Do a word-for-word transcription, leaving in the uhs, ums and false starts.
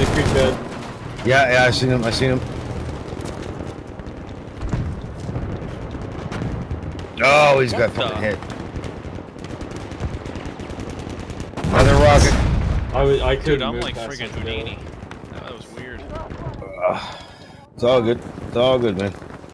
Sandy Creek dead. Yeah, yeah, I seen him. I seen him. Oh, he's got fucking hit. Another rocket. I was, I couldn't Dude, I'm move like past friggin' him. Houdini. That was weird. Uh, it's all good. It's all good, man.